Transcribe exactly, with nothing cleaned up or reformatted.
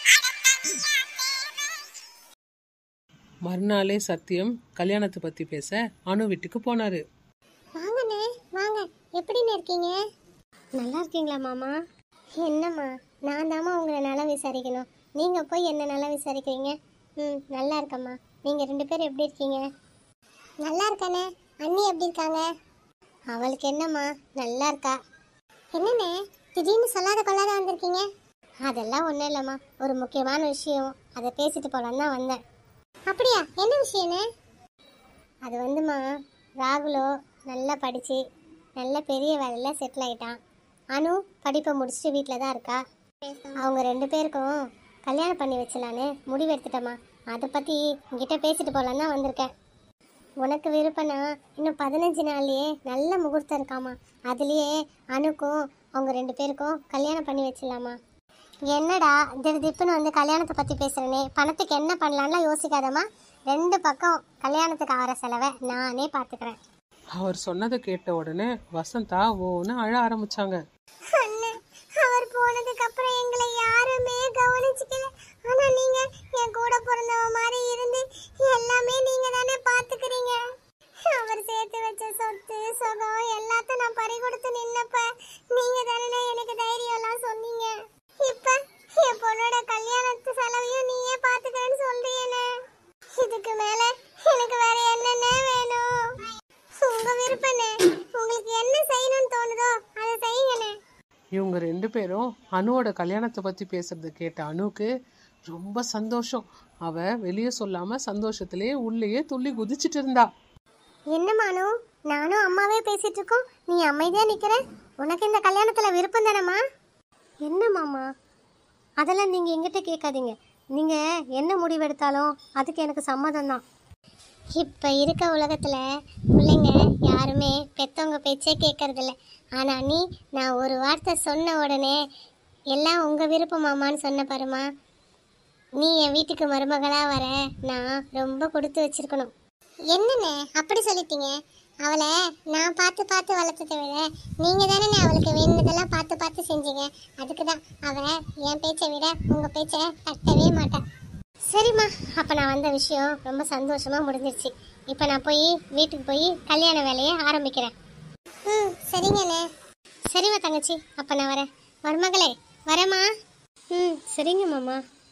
மறுநாளே சத்தியம் கல்யாணத்தை பத்தி பேச அனு வீட்டுக்கு போனாரு. வாங்கண்ணே வாங்க, எப்படின்னு இருக்கீங்க? நல்லா இருக்கீங்களா மாமா? என்னம்மா, நான் தாம்மா உங்களை நல்லா விசாரிக்கணும், நீங்க போய் என்ன நல்லா விசாரிக்கிறீங்க? ம், நல்லா இருக்கம்மா. நீங்க ரெண்டு பேரும் எப்படி இருக்கீங்க? நல்லா இருக்கண்ணே. அண்ணி எப்படி இருக்காங்க? அவளுக்கு என்னம்மா, நல்லா இருக்கா. என்னண்ணே திடீர்னு சொல்லாத கொள்ளாத வந்திருக்கீங்க? அதெல்லாம் ஒன்றும் இல்லைம்மா, ஒரு முக்கியமான விஷயம், அதை பேசிட்டு போகலான்னு தான் வந்தேன். அப்படியா, என்ன விஷயண்ணே? அது வந்துமா, ராகுலோ நல்லா படித்து நல்ல பெரிய வேலையில் செட்டில் ஆகிட்டான். அனு படிப்பை முடிச்சுட்டு வீட்டில் தான் இருக்கா. அவங்க ரெண்டு பேருக்கும் கல்யாணம் பண்ணி வச்சலான்னு முடிவு எடுத்துட்டேம்மா. அதை பற்றி உங்ககிட்ட பேசிட்டு போகலான்னு தான் வந்திருக்கேன். உனக்கு விருப்பம்னா இன்னும் பதினஞ்சு நாள்லேயே நல்ல முகூர்த்தம் இருக்காமா, அதுலேயே அனுக்கும் அவங்க ரெண்டு பேருக்கும் கல்யாணம் பண்ணி வச்சிடலாமா. என்னடா திடீர்னு வந்து கல்யாணத்தை பற்றி பேசுகிறேனே, பணத்துக்கு என்ன பண்ணலான்லாம் யோசிக்காதம்மா. ரெண்டு பக்கம் கல்யாணத்துக்கு ஆகிற செலவை நானே பார்த்துக்கிறேன். அவர் சொன்னதை கேட்ட உடனே வசந்தா ஓன்னு அழ ஆரம்பிச்சாங்க. அவர் போனதுக்கு அப்புறம் எங்களை யாருமே கவனிச்சுக்கல. ஆனா நீங்க என் கூட பிறந்தவ மாதிரி இருந்து எல்லாமே நீங்க தானே பாத்துக்கிறீங்க. அவர் சேர்த்து வச்ச சொத்து சுகம் எல்லாத்தையும் நான் பறி கொடுத்து நின்னப்ப நீங்க தானே எனக்கு தைரியம் எல்லாம் சொன்னீங்க. இப்ப என் பொண்ணோட கல்யாணத்து செலவையும் நீயே பாத்துக்கிறேன்னு சொல்றீங்கண்ணே. இதுக்கு மேல எனக்கு வேற என்னென்ன வேணும்? உங்க விருப்பண்ணே, உங்களுக்கு என்ன செய்யணும்னு தோணுதோ அதை செய்யுங்கண்ணே. இவங்க ரெண்டு பேரும் அனுவோட கல்யாணத்தை பத்தி பேசுறத கேட்ட அனுக்கு ரொம்ப சந்தோஷம். அவ வெளியே சொல்லாம சந்தோஷத்திலேயே உள்ளேயே துள்ளி குதிச்சுட்டு இருந்தா. என்னம்மா அனு, நானும் அம்மாவே பேசிட்டு இருக்கோம், நீ அமைதியா நிக்கிற. உனக்கு இந்த கல்யாணத்துல விருப்பம் தானம்மா? என்ன மாமா, அதெல்லாம் நீங்க எங்கிட்ட கேட்காதீங்க. நீங்க என்ன முடிவெடுத்தாலும் அதுக்கு எனக்கு சம்மதம் தான். இப்போ இருக்க உலகத்தில் பிள்ளைங்க யாருமே பெற்றவங்க பேச்சே கேட்கறதில்ல. ஆனால் நீ நான் ஒரு வார்த்தை சொன்ன உடனே எல்லாம் உங்கள் விருப்பமாமான்னு சொன்ன பாருமா. நீ என் வீட்டுக்கு மருமகளாக வர நான் ரொம்ப கொடுத்து வச்சிருக்கணும். என்னண்ணே அப்படி சொல்லிட்டீங்க? அவளை நான் பார்த்து பார்த்து வளர்த்ததை விட நீங்கள் தானே அவளுக்கு வேணுனதெல்லாம் பார்த்து பார்த்து செஞ்சீங்க. அதுக்கு தான் அவள் என் பேச்சை விட உங்கள் பேச்சை கட்டவே மாட்டாள். சரிம்மா, அப்போ நான் வந்த விஷயம் ரொம்ப சந்தோஷமாக முடிஞ்சிருச்சு. இப்போ நான் போய் வீட்டுக்கு போய் கல்யாண வேலையை ஆரம்பிக்கிறேன். ம், சரிங்கண்ணே. சரிம்மா தங்கச்சி, அப்போ நான் வரேன். மருமகளே வரேம்மா. ம், சரிங்க மாமா.